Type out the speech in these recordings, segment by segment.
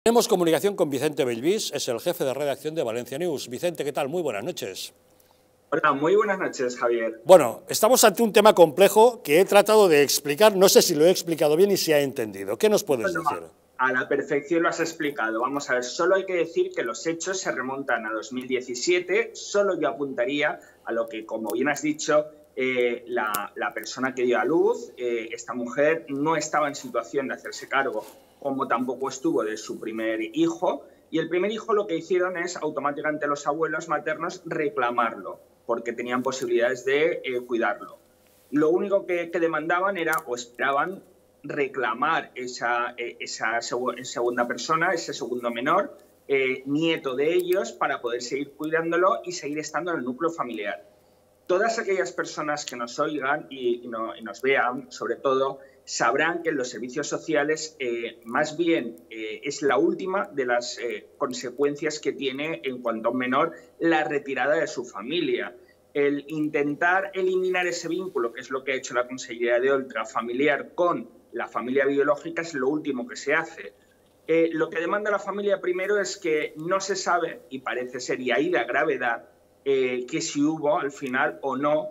Tenemos comunicación con Vicente Bellvís, es el jefe de redacción de Valencia News. Vicente, ¿qué tal? Muy buenas noches. Hola, muy buenas noches, Javier. Bueno, estamos ante un tema complejo que he tratado de explicar, no sé si lo he explicado bien y si ha entendido. ¿Qué nos puedes decir? A la perfección lo has explicado. Vamos a ver, solo hay que decir que los hechos se remontan a 2017, solo yo apuntaría a lo que, como bien has dicho, la persona que dio a luz, esta mujer, no estaba en situación de hacerse cargo, como tampoco estuvo de su primer hijo, y el primer hijo lo que hicieron es automáticamente los abuelos maternos reclamarlo, porque tenían posibilidades de cuidarlo. Lo único que demandaban era, o esperaban, reclamar esa segunda persona, ese segundo menor, nieto de ellos, para poder seguir cuidándolo y seguir estando en el núcleo familiar. Todas aquellas personas que nos oigan y nos vean, sobre todo, sabrán que en los servicios sociales más bien es la última de las consecuencias que tiene en cuanto a un menor la retirada de su familia. El intentar eliminar ese vínculo, que es lo que ha hecho la Consellería de Oltra, familiar con la familia biológica, es lo último que se hace. Lo que demanda la familia primero es que no se sabe, y parece ser, y ahí la gravedad, que si hubo al final o no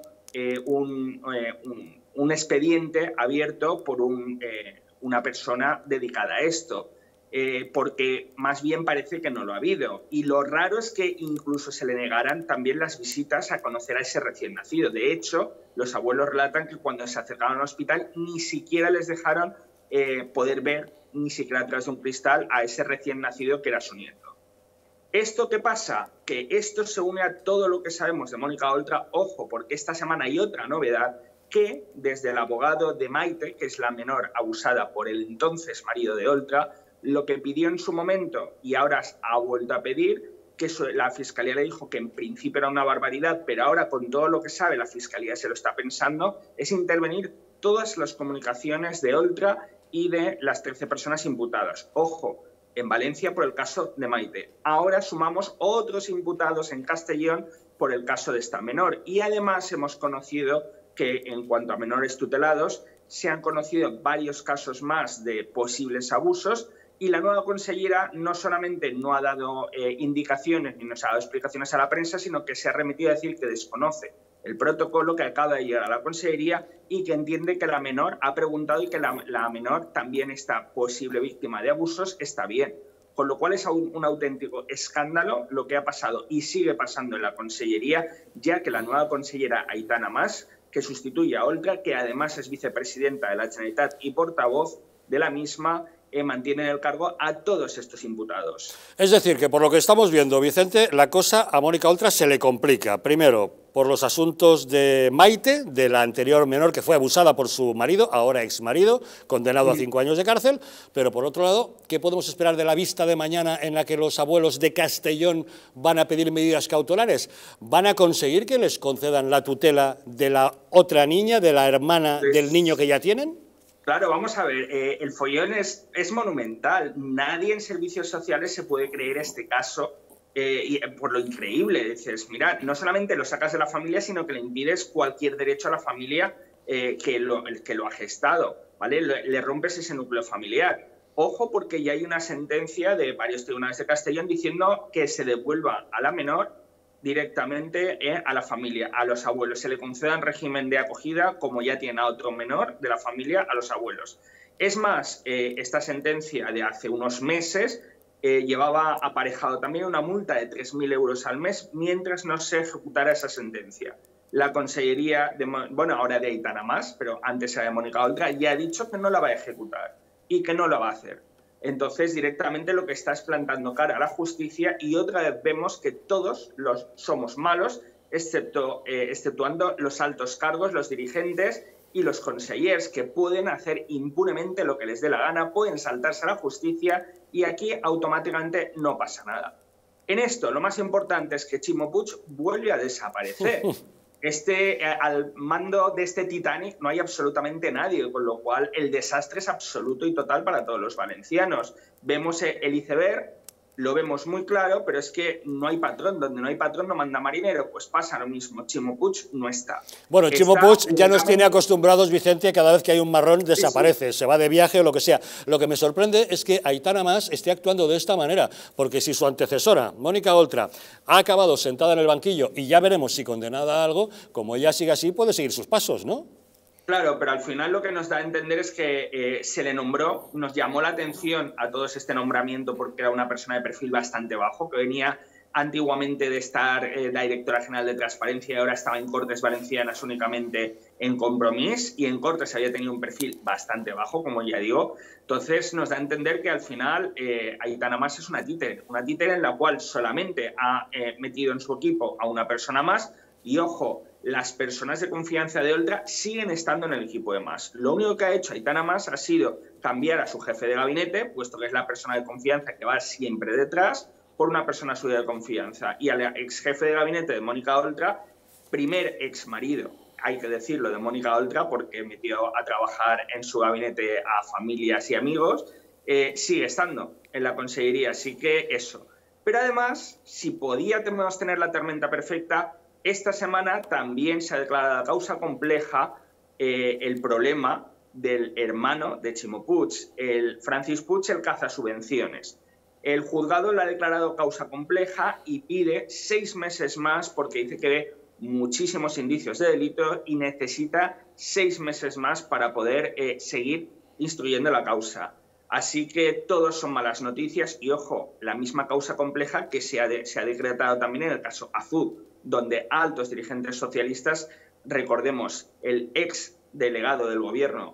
un expediente abierto por una persona dedicada a esto. Porque más bien parece que no lo ha habido. Y lo raro es que incluso se le negaran también las visitas a conocer a ese recién nacido. De hecho, los abuelos relatan que cuando se acercaban al hospital ni siquiera les dejaron poder ver, ni siquiera a través de un cristal, a ese recién nacido que era su nieto. ¿Esto qué pasa? Que esto se une a todo lo que sabemos de Mónica Oltra. Ojo, porque esta semana hay otra novedad, que desde el abogado de Maite, que es la menor abusada por el entonces marido de Oltra, lo que pidió en su momento y ahora ha vuelto a pedir, que la Fiscalía le dijo que en principio era una barbaridad, pero ahora con todo lo que sabe la Fiscalía se lo está pensando, es intervenir todas las comunicaciones de Oltra y de las 13 personas imputadas. Ojo, en Valencia por el caso de Maite. Ahora sumamos otros imputados en Castellón por el caso de esta menor. Y además hemos conocido que en cuanto a menores tutelados se han conocido varios casos más de posibles abusos. Y la nueva consellera no solamente no ha dado indicaciones ni nos ha dado explicaciones a la prensa, sino que se ha remitido a decir que desconoce el protocolo que acaba de llegar a la consellería y que entiende que la menor ha preguntado y que la menor también está posible víctima de abusos, está bien. Con lo cual es un auténtico escándalo lo que ha pasado y sigue pasando en la consellería, ya que la nueva consellera Aitana Mas, que sustituye a Oltra, que además es vicepresidenta de la Generalitat y portavoz de la misma, mantiene en el cargo a todos estos imputados. Es decir, que por lo que estamos viendo, Vicente, la cosa a Mónica Oltra se le complica. Primero, por los asuntos de Maite, de la anterior menor que fue abusada por su marido, ahora exmarido, condenado a 5 años de cárcel. Pero por otro lado, ¿qué podemos esperar de la vista de mañana en la que los abuelos de Castellón van a pedir medidas cautelares? ¿Van a conseguir que les concedan la tutela de la otra niña, de la hermana del niño que ya tienen? Claro, vamos a ver, el follón es monumental. Nadie en servicios sociales se puede creer este caso y por lo increíble. Dices, mira, no solamente lo sacas de la familia, sino que le impides cualquier derecho a la familia que lo ha gestado, ¿vale? Le rompes ese núcleo familiar. Ojo, porque ya hay una sentencia de varios tribunales de Castellón diciendo que se devuelva a la menor directamente a la familia, a los abuelos. Se le conceda en régimen de acogida, como ya tiene a otro menor de la familia, a los abuelos. Es más, esta sentencia de hace unos meses llevaba aparejado también una multa de 3.000 euros al mes mientras no se ejecutara esa sentencia. La consellería, bueno, ahora de Aitana Mas, pero antes era de Mónica Oltra, ya ha dicho que no la va a ejecutar y que no la va a hacer. Entonces, directamente lo que está es plantando cara a la justicia y otra vez vemos que todos somos malos, exceptuando los altos cargos, los dirigentes y los consellers, que pueden hacer impunemente lo que les dé la gana, pueden saltarse a la justicia y aquí automáticamente no pasa nada. En esto, lo más importante es que Ximo Puig vuelve a desaparecer. Al mando de este Titanic no hay absolutamente nadie, con lo cual el desastre es absoluto y total para todos los valencianos. Vemos el iceberg, lo vemos muy claro, pero es que no hay patrón. Donde no hay patrón no manda marinero. Pues pasa lo mismo. Chimo Puig no está. Bueno, Chimo Puig ya nos tiene acostumbrados, Vicente, cada vez que hay un marrón desaparece, se va de viaje o lo que sea. Lo que me sorprende es que Aitana Mas esté actuando de esta manera, porque si su antecesora, Mónica Oltra, ha acabado sentada en el banquillo y ya veremos si condenada a algo, como ella sigue así, puede seguir sus pasos, ¿no? Claro, pero al final lo que nos da a entender es que se le nombró, nos llamó la atención a todos este nombramiento porque era una persona de perfil bastante bajo, que venía antiguamente de estar directora general de Transparencia y ahora estaba en Cortes Valencianas únicamente en Compromís, y en Cortes había tenido un perfil bastante bajo, como ya digo. Entonces nos da a entender que al final Aitana Mas es una títere en la cual solamente ha metido en su equipo a una persona más. Y ojo, las personas de confianza de Oltra siguen estando en el equipo de Mas. Lo único que ha hecho Aitana Mas ha sido cambiar a su jefe de gabinete, puesto que es la persona de confianza que va siempre detrás, por una persona suya de confianza. Y al ex jefe de gabinete de Mónica Oltra, primer ex marido, hay que decirlo, de Mónica Oltra, porque metió a trabajar en su gabinete a familias y amigos, sigue estando en la consellería. Así que eso. Pero además, si podíamos tener la tormenta perfecta, esta semana también se ha declarado causa compleja el problema del hermano de Chimo Puig, el Francis Puig, el cazasubvenciones. El juzgado le ha declarado causa compleja y pide 6 meses más porque dice que ve muchísimos indicios de delito y necesita 6 meses más para poder seguir instruyendo la causa. Así que todos son malas noticias y, ojo, la misma causa compleja que se ha decretado también en el caso Azud, donde altos dirigentes socialistas, recordemos, el ex delegado del gobierno,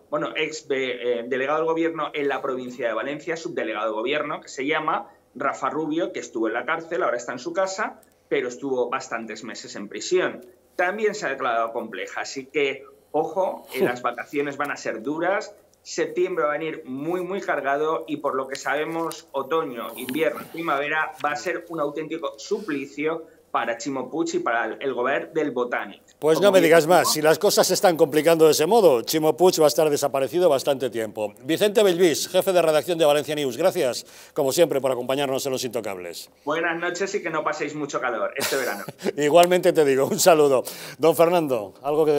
delegado del gobierno en la provincia de Valencia, subdelegado de gobierno, que se llama Rafa Rubio, que estuvo en la cárcel, ahora está en su casa, pero estuvo bastantes meses en prisión. También se ha declarado compleja, así que, ojo, las vacaciones van a ser duras, septiembre va a venir muy, muy cargado y por lo que sabemos, otoño, invierno, primavera, va a ser un auténtico suplicio para Chimo Puig y para el gobierno del Botànic. Pues no me digas más, si las cosas se están complicando de ese modo, Chimo Puig va a estar desaparecido bastante tiempo. Vicente Bellvís, jefe de redacción de Valencia News, gracias, como siempre, por acompañarnos en Los Intocables. Buenas noches y que no paséis mucho calor este verano. Igualmente te digo, un saludo. Don Fernando, algo que